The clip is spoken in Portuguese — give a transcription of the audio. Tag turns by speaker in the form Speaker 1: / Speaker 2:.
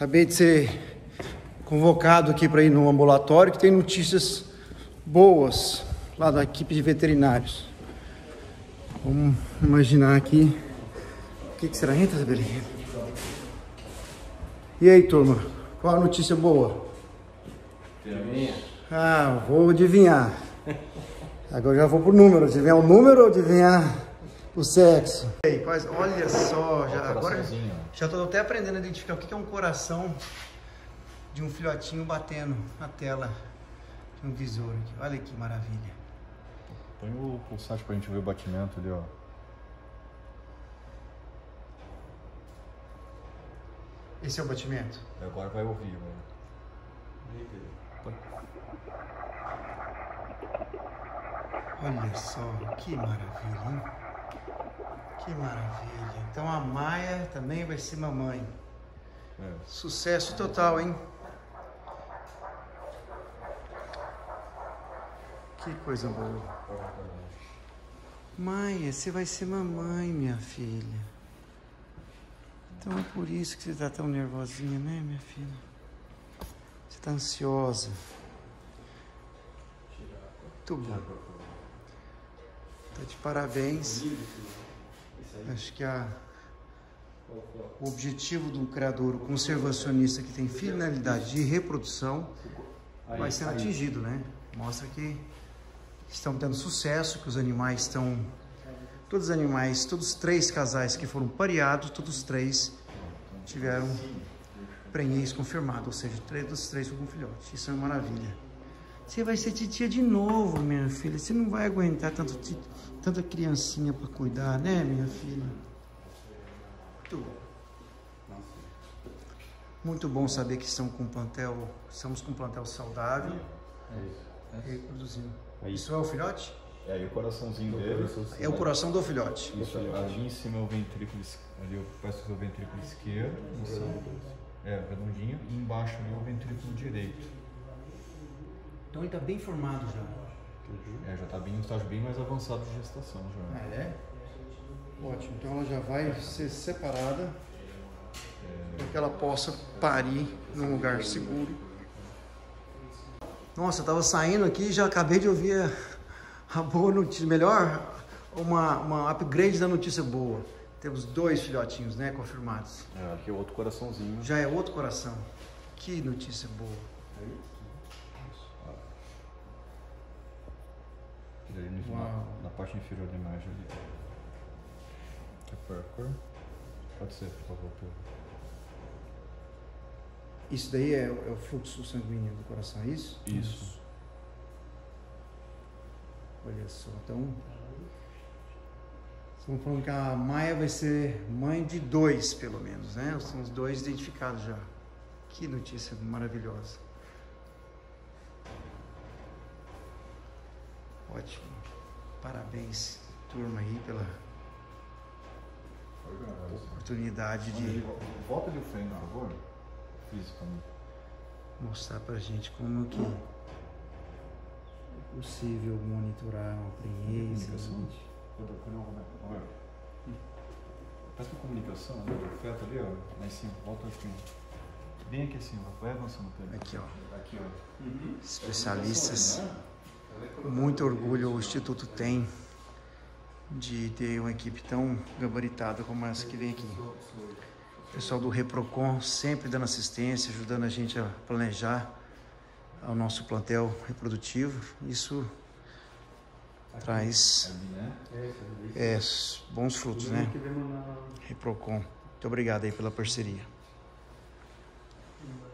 Speaker 1: Acabei de ser convocado aqui para ir no ambulatório que tem notícias boas lá da equipe de veterinários. Vamos imaginar aqui. O que será? Entra, Zabelinha. E aí, turma? Qual a notícia boa? Ah, vou adivinhar. Agora já vou pro número. Adivinhar o número ou adivinhar o sexo? Olha só, agora já estou até aprendendo a identificar o que é um coração de um filhotinho batendo na tela de um visor aqui. Olha que maravilha.
Speaker 2: Põe o pulsante pra gente ver o batimento ali, ó.
Speaker 1: Esse é o batimento?
Speaker 2: Agora vai ouvir, mano.
Speaker 1: Olha só, que maravilha, hein? Que maravilha. Então a Maia também vai ser mamãe.
Speaker 2: É.
Speaker 1: Sucesso total, hein? Que coisa boa. Maia, você vai ser mamãe, minha filha. Então é por isso que você tá tão nervosinha, né, minha filha? Você tá ansiosa. Muito bom. Tá de parabéns. Acho que o objetivo do criador, o conservacionista que tem finalidade de reprodução, vai sendo atingido, né? Mostra que estão tendo sucesso, que os animais estão... Todos os animais, todos os 3 casais que foram pareados, todos os 3 tiveram prenhez confirmado, ou seja, 3 dos 3 foram com filhote. Isso é uma maravilha. Você vai ser titia de novo, minha filha. Você não vai aguentar tanta criancinha para cuidar, né, minha filha? Muito bom. Muito bom saber que estamos com um plantel saudável. Reproduzindo. Isso é o filhote?
Speaker 2: É, e o coraçãozinho dele.
Speaker 1: É o coração do filhote.
Speaker 2: Isso, ali em cima é o ventrículo, ali parece que é o ventrículo esquerdo, assim, redondinho, e embaixo ali é o ventrículo direito.
Speaker 1: Então ele está bem formado já.
Speaker 2: Já está bem, um estágio bem mais avançado de gestação já.
Speaker 1: Ah, é? Ótimo, então ela já vai ser separada para que ela possa parir num lugar seguro. Nossa, eu estava saindo aqui e já acabei de ouvir a boa notícia. Melhor, uma upgrade da notícia boa. Temos 2 filhotinhos, né, confirmados.
Speaker 2: Aqui é outro coraçãozinho.
Speaker 1: Já é outro coração. Que notícia boa.
Speaker 2: Na parte inferior da imagem ali. Pode ser, por favor.
Speaker 1: Isso daí é o fluxo sanguíneo do coração, é isso?
Speaker 2: Isso.
Speaker 1: Olha só, então... Estamos falando que a Maia vai ser mãe de 2, pelo menos, né? São os 2 identificados já. Que notícia maravilhosa. Ótimo. Parabéns, turma, aí, pela oportunidade de
Speaker 2: Volta ali o frame, por favor. Fisicamente.
Speaker 1: mostrar pra gente como que é possível monitorar uma prenhez.
Speaker 2: Parece uma comunicação, né? O feto ali, ó. Lá em cima, volta aqui. Bem aqui assim, ó. Vai avançando pra ele.
Speaker 1: Aqui, ó.
Speaker 2: Aqui, ó.
Speaker 1: Especialistas. Muito orgulho o Instituto tem de ter uma equipe tão gabaritada como essa que vem aqui. O pessoal do Reprocon sempre dando assistência, ajudando a gente a planejar o nosso plantel reprodutivo. Isso traz bons frutos, né? Reprocon. Muito obrigado aí pela parceria.